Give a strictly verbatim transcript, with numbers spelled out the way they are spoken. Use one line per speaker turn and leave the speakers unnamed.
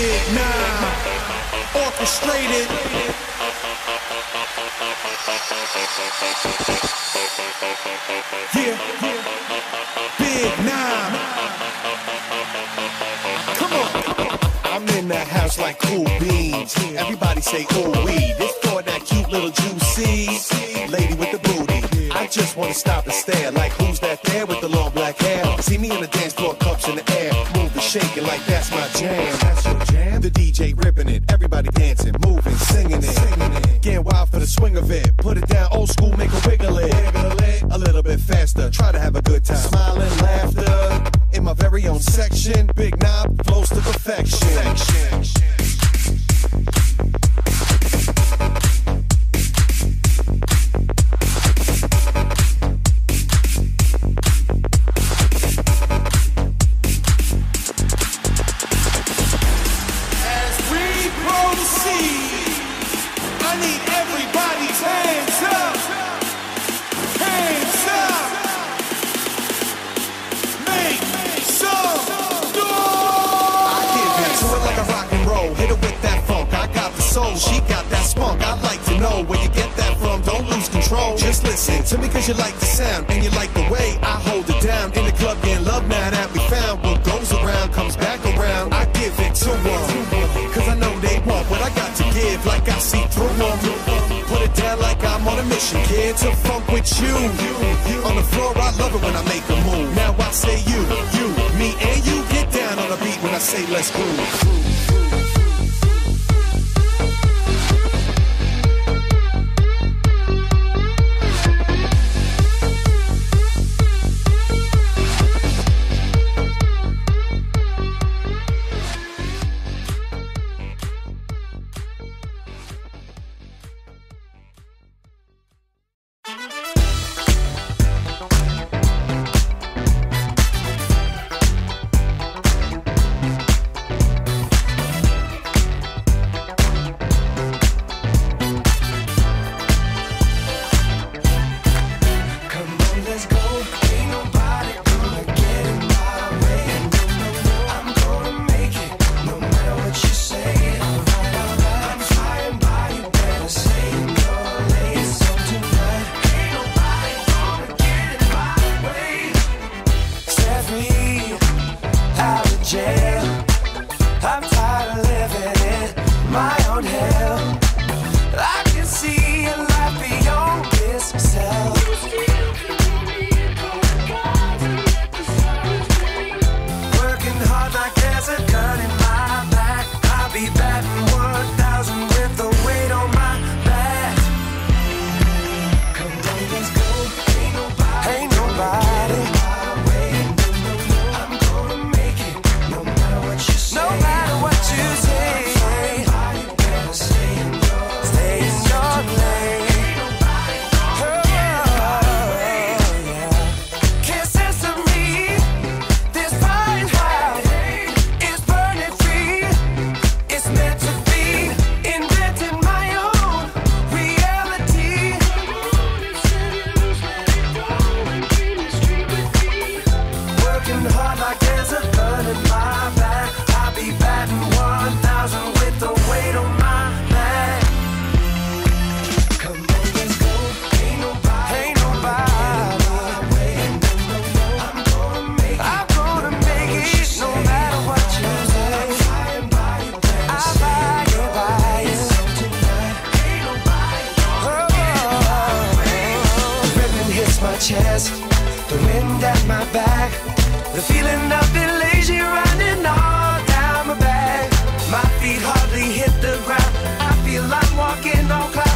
Big Nine, orchestrated. Yeah, yeah. Big Nine. Come on. I'm in that house like cool beans. Everybody say ooh wee. This for that cute little juicy lady with the booty. I just wanna stop and stare, like who's that there with the long black hair? See me on the dance floor, cups in the air, moving, shaking like that's my jam. That's your jam. The D J ripping it, everybody dancing, moving, singing it, singing it. Getting wild for the swing of it. Put it down, old school, make a wiggle it. Wiggle it a little bit faster. Try to have a good time, smiling, laughter. In my very own section, Big Knob flows to perfection. perfection. She got that spunk, I'd like to know where you get that from, don't lose control. Just listen to me cause you like the sound, and you like the way I hold it down. In the club getting love now that we found, what goes around comes back around. I give it to them, cause I know they want what I got to give, like I see through them. Put it down like I'm on a mission, kid, to funk with you. On the floor I love it when I make a move. Now I say you, you, me and you, get down on the beat when I say let's groove. Chest, the wind at my back, the feeling of elation running all down my back. My feet hardly hit the ground, I feel I'm walking on clouds.